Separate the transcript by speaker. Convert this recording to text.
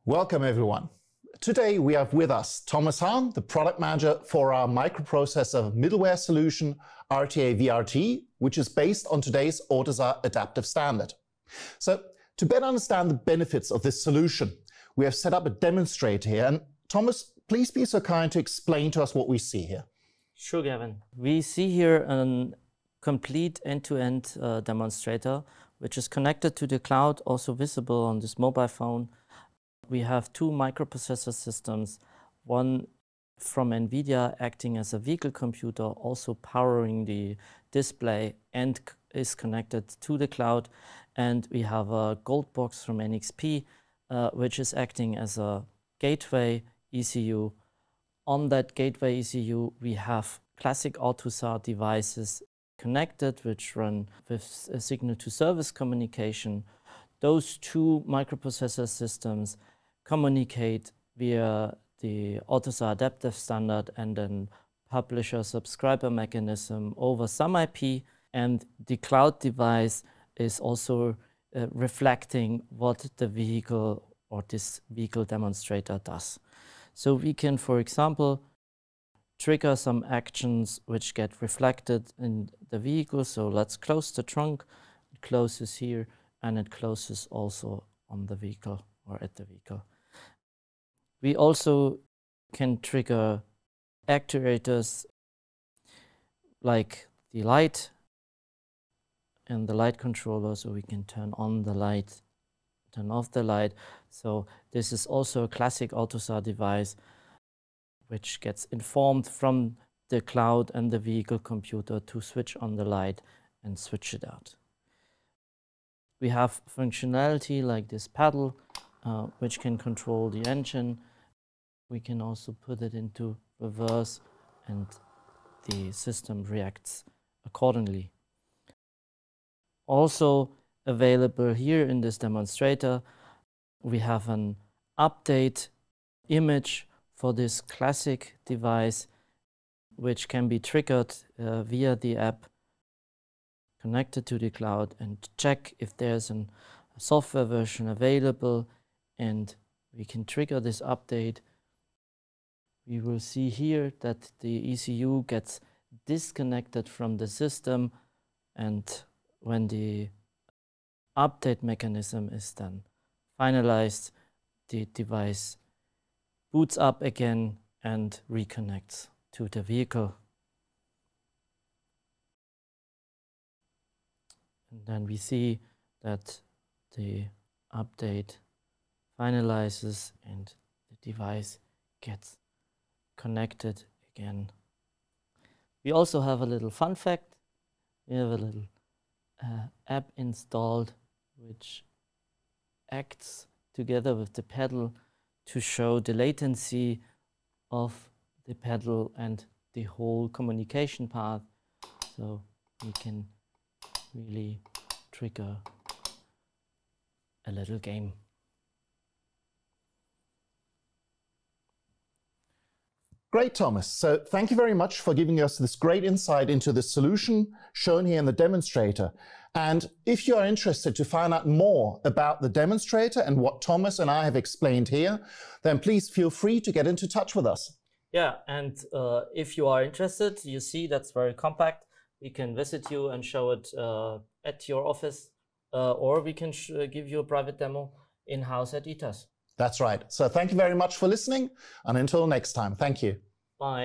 Speaker 1: Welcome everyone. Today we have with us Thomas Hahn, the product manager for our microprocessor middleware solution RTA-VRT, which is based on today's AUTOSAR adaptive standard. So to better understand the benefits of this solution, we have set up a demonstrator here. And Thomas, please be so kind to explain to us what we see here.
Speaker 2: Sure, Gavin. We see here a complete end-to-end demonstrator, which is connected to the cloud, also visible on this mobile phone. We have two microprocessor systems, one from NVIDIA acting as a vehicle computer, also powering the display and is connected to the cloud. And we have a gold box from NXP, which is acting as a gateway ECU. On that gateway ECU, we have classic AUTOSAR devices connected, which run with a signal-to-service communication. Those two microprocessor systems communicate via the AUTOSAR adaptive standard and then publisher-subscriber mechanism over some IP, and the cloud device is also reflecting what the vehicle or this vehicle demonstrator does. So we can, for example, trigger some actions which get reflected in the vehicle. So let's close the trunk. It closes here, and it closes also on the vehicle or at the vehicle. We also can trigger actuators like the light and the light controller, so we can turn on the light, turn off the light. So this is also a classic AUTOSAR device which gets informed from the cloud and the vehicle computer to switch on the light and switch it out. We have functionality like this pedal, which can control the engine. We can also put it into reverse and the system reacts accordingly. Also available here in this demonstrator, we have an update image for this classic device, which can be triggered via the app connected to the cloud, and check if there's a software version available, and we can trigger this update. We will see here that the ECU gets disconnected from the system, and when the update mechanism is then finalized, the device boots up again and reconnects to the vehicle. And then we see that the update finalizes and the device gets connected again. We also have a little fun fact. We have a little app installed which acts together with the pedal to show the latency of the pedal and the whole communication path. So we can really trigger a little game.
Speaker 1: Great, Thomas. So thank you very much for giving us this great insight into the solution shown here in the demonstrator. And if you are interested to find out more about the demonstrator and what Thomas and I have explained here, then please feel free to get into touch with us.
Speaker 2: Yeah, and if you are interested, you see that's very compact. We can visit you and show it at your office, or we can give you a private demo in-house at ETAS.
Speaker 1: That's right. So thank you very much for listening, and until next time, thank you.
Speaker 2: Bye.